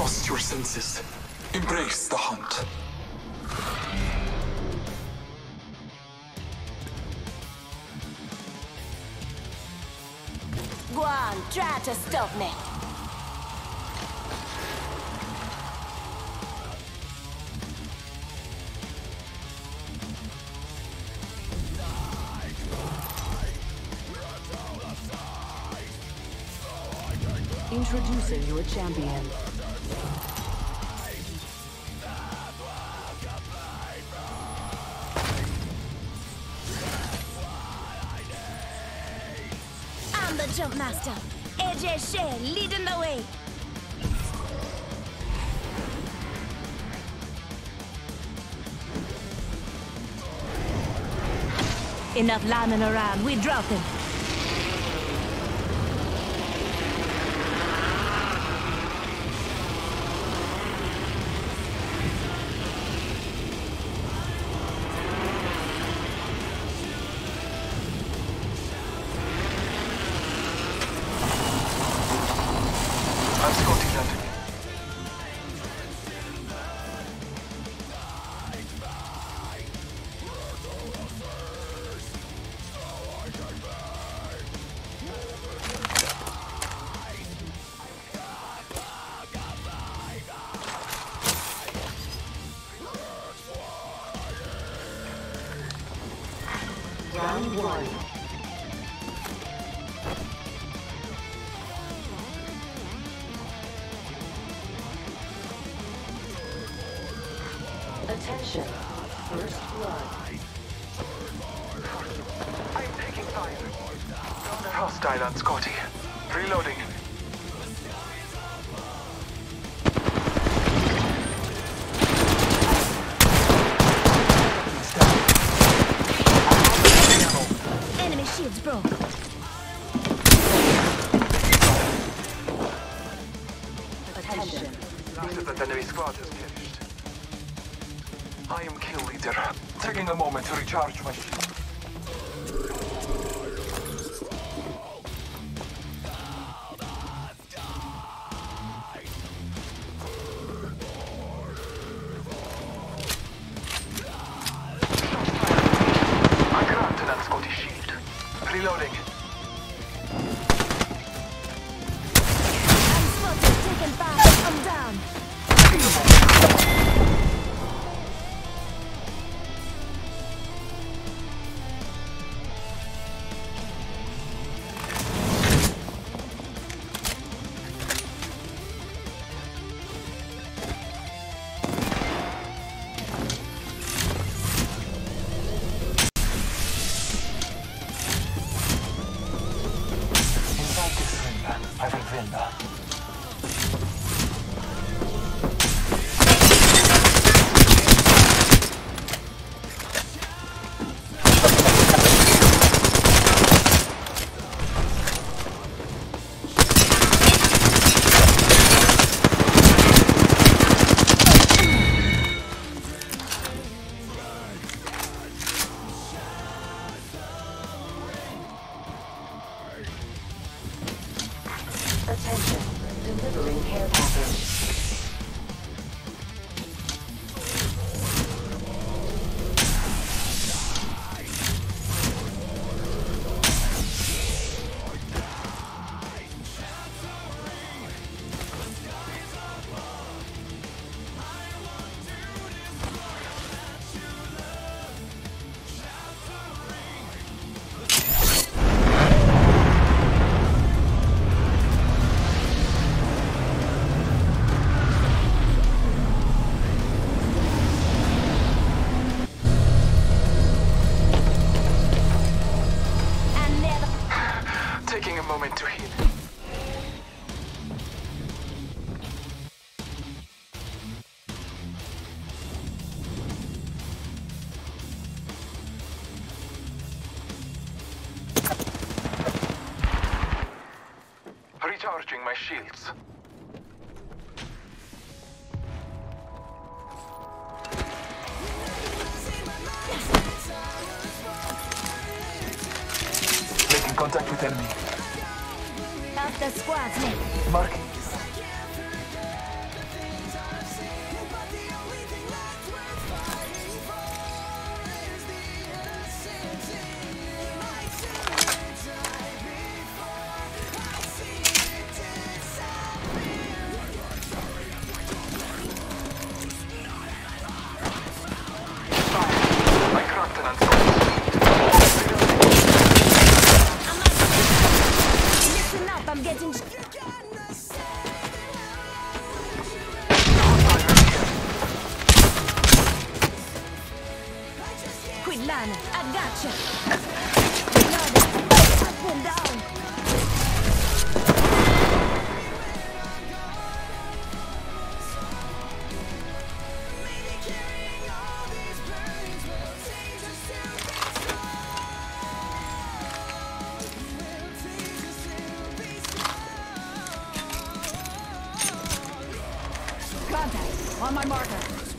lost your senses. Embrace the hunt. Go on, try to stop me. Introducing your champion. I'm the jump master. AJ Shea leading the way. Enough lambing around, we drop him. I'm Scotty landing. Round one. Attention. First blood. I'm taking fire. Found a hostile on Scotty. Reloading. Enemy shields broke. Attention. After that enemy squad is finished. I am kill leader. Taking a moment to recharge my shield. I granted on Scotty's shield. Reloading. I'm spotted, taken fire. I'm down. Taking a moment. Inside this ring, I will win. Attention. Delivering care package. And never. Taking a moment to heal. Recharging my shields. Making contact with enemy. Half the squad's left. Marking. on. I gotcha. Blood. Up and down. Contact on my marker.